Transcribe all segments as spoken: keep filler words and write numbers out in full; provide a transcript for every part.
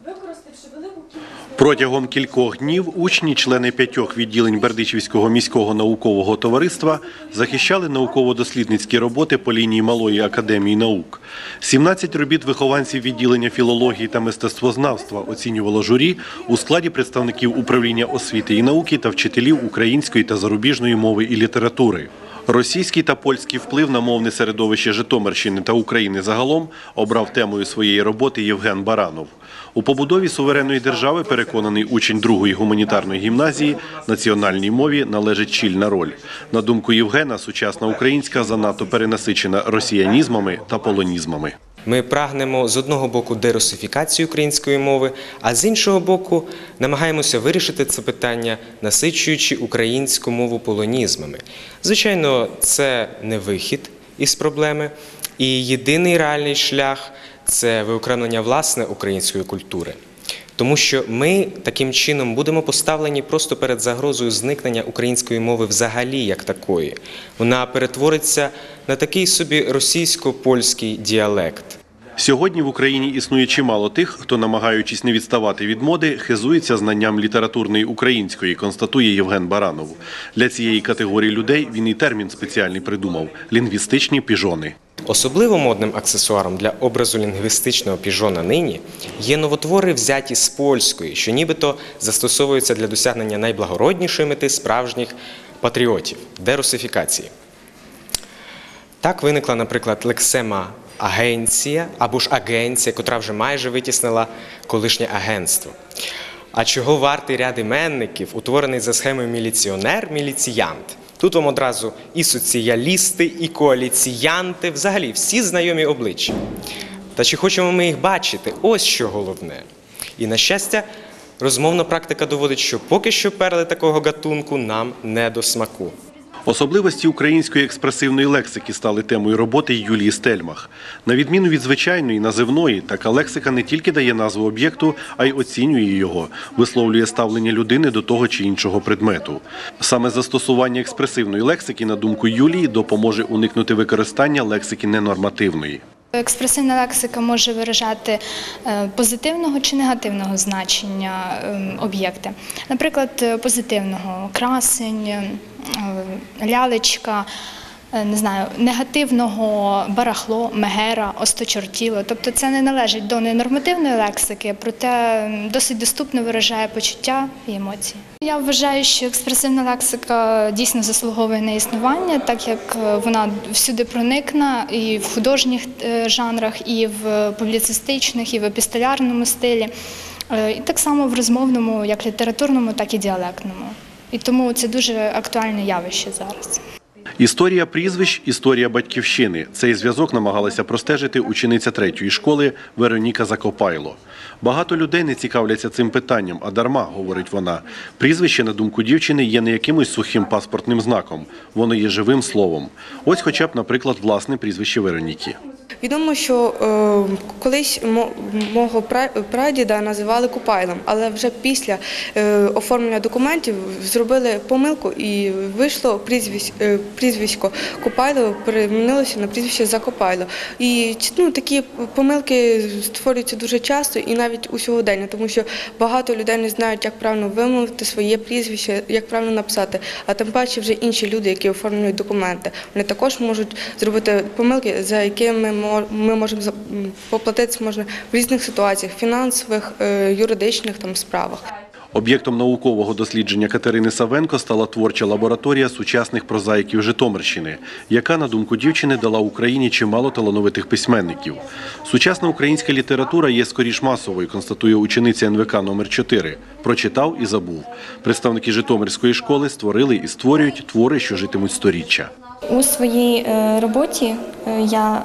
Протягом кількох днів учні, члени п'ятьох відділень Бердичівського міського наукового товариства захищали науково-дослідницькі роботи по лінії Малої академії наук. сімнадцять робіт вихованців відділення філології та мистецтвознавства оцінювало журі у складі представників управління освіти і науки та вчителів української та зарубіжної мови і літератури. Російський та польський вплив на мовне середовище Житомирщини та України загалом обрав темою своєї роботи Євген Баранов. У побудові суверенної держави, переконаний учень другої гуманітарної гімназії, національній мові належить чільна роль. На думку Євгена, сучасна українська занадто перенасичена росіянізмами та полонізмами. Ми прагнемо з одного боку дерусифікації української мови, а з іншого боку намагаємося вирішити це питання, насичуючи українську мову полонізмами. Звичайно, це не вихід із проблеми, і єдиний реальний шлях – це виокремлення власне української культури. Тому що ми таким чином будемо поставлені просто перед загрозою зникнення української мови взагалі як такої. Вона перетвориться на такий собі російсько-польський діалект. Сьогодні в Україні існує чимало тих, хто, намагаючись не відставати від моди, хизується знанням літературної української, констатує Євген Баранов. Для цієї категорії людей він і термін спеціальний придумав – лінгвістичні піжони. Особливо модним аксесуаром для образу лінгвістичного піжона нині є новотвори, взяті з польської, що нібито застосовуються для досягнення найблагороднішої мети справжніх патріотів – дерусифікації. Так виникла, наприклад, лексема «агенція» або ж «агенція», котра вже майже витіснила колишнє агентство. А чого вартий ряд іменників, утворений за схемою міліціонер-міліціянт? Тут вам одразу і соціалісти, і коаліціянти, взагалі всі знайомі обличчя. Та чи хочемо ми їх бачити? Ось що головне. І, на щастя, розмовна практика доводить, що поки що перли такого гатунку нам не до смаку. Особливості української експресивної лексики стали темою роботи Юлії Стельмах. На відміну від звичайної, називної, така лексика не тільки дає назву об'єкту, а й оцінює його, висловлює ставлення людини до того чи іншого предмету. Саме застосування експресивної лексики, на думку Юлії, допоможе уникнути використання лексики ненормативної. Експресивна лексика може виражати позитивного чи негативного значення об'єкта. Наприклад, позитивного – красень, лялечка, не знаю, негативного – барахло, мегера, осточортіло. Тобто це не належить до ненормативної лексики, проте досить доступно виражає почуття і емоції. Я вважаю, що експресивна лексика дійсно заслуговує на існування, так як вона всюди проникна і в художніх жанрах, і в публіцистичних, і в епістолярному стилі, і так само в розмовному, як літературному, так і діалектному. І тому це дуже актуальне явище зараз. Історія прізвищ – історія батьківщини. Цей зв'язок намагалася простежити учениця третьої школи Вероніка Закопайло. Багато людей не цікавляться цим питанням, а дарма, говорить вона. Прізвище, на думку дівчини, є не якимось сухим паспортним знаком. Воно є живим словом. Ось хоча б, наприклад, власне прізвище Вероніки. Відомо, що е, колись мого прадіда називали Купайлом, але вже після е, оформлення документів зробили помилку і вийшло прізвисько, е, прізвисько Купайло, перемінилося на прізвище Закопайло. І ну, такі помилки створюються дуже часто і навіть у сьогодення, тому що багато людей не знають, як правильно вимовити своє прізвище, як правильно написати, а тим паче вже інші люди, які оформлюють документи. Вони також можуть зробити помилки, за якими ми можемо поплатитися можна в різних ситуаціях – фінансових, юридичних там, справах. Об'єктом наукового дослідження Катерини Савенко стала творча лабораторія сучасних прозаїків Житомирщини, яка, на думку дівчини, дала Україні чимало талановитих письменників. Сучасна українська література є скоріш масовою, констатує учениця ен ве ка номер чотири. Прочитав і забув. Представники Житомирської школи створили і створюють твори, що житимуть сторіччя. У своїй роботі я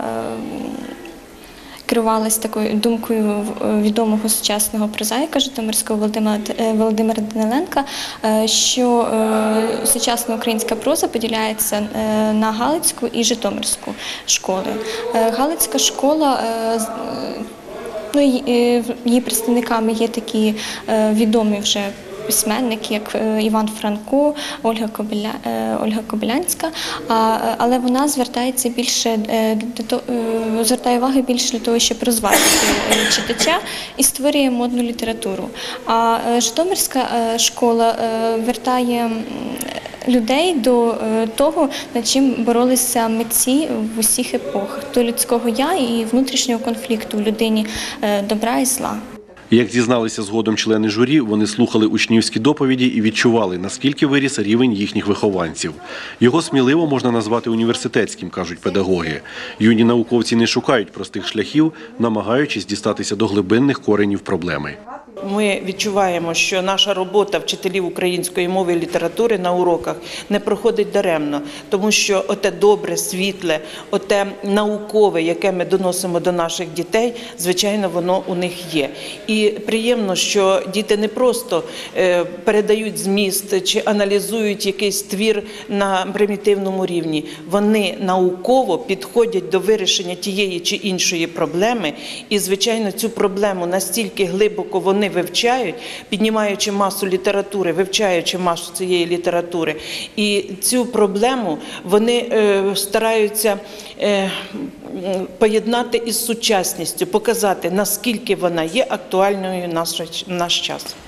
керувалася такою думкою відомого сучасного прозаїка Житомирського Володимира, Володимира Даниленка, що сучасна українська проза поділяється на Галицьку і Житомирську школи. Галицька школа, ну, її представниками є такі відомі вже письменники, як е, Іван Франко, Ольга Кобиля, е, Ольга Кобилянська, а, але вона звертається більше е, до того, е, звертає увагу більше для того, щоб розважити е, читача і створює модну літературу. А е, Житомирська е, школа е, вертає м, людей до е, того, над чим боролися митці в усіх епохах, до людського я і внутрішнього конфлікту в людині е, добра і зла. Як зізналися згодом члени журі, вони слухали учнівські доповіді і відчували, наскільки виріс рівень їхніх вихованців. Його сміливо можна назвати університетським, кажуть педагоги. Юні науковці не шукають простих шляхів, намагаючись дістатися до глибинних коренів проблеми. Ми відчуваємо, що наша робота вчителів української мови і літератури на уроках не проходить даремно, тому що оте добре, світле, оте наукове, яке ми доносимо до наших дітей, звичайно, воно у них є. І приємно, що діти не просто передають зміст чи аналізують якийсь твір на примітивному рівні. Вони науково підходять до вирішення тієї чи іншої проблеми і, звичайно, цю проблему настільки глибоко вони вивчають, піднімаючи масу літератури, вивчаючи масу цієї літератури. І цю проблему вони е, стараються е, поєднати із сучасністю, показати, наскільки вона є актуальною в наш, в наш час.